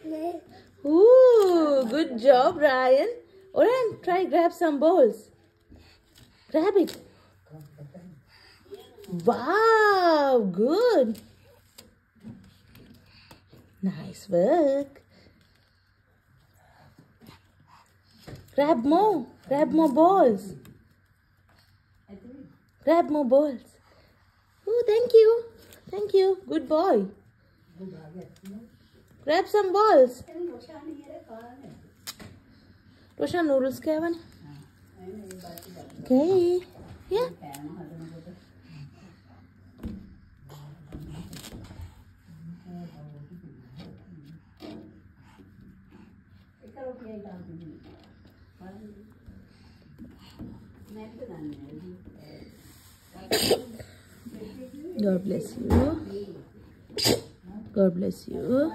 Ooh, good job, Ryan. Orion, try grab some balls. Grab it. Wow, good. Nice work. Grab more balls. Grab more balls. Oh, thank you. Good boy. Grab some balls. Roshan, noodles Kevin. Okay. Yeah. God bless you. God bless you.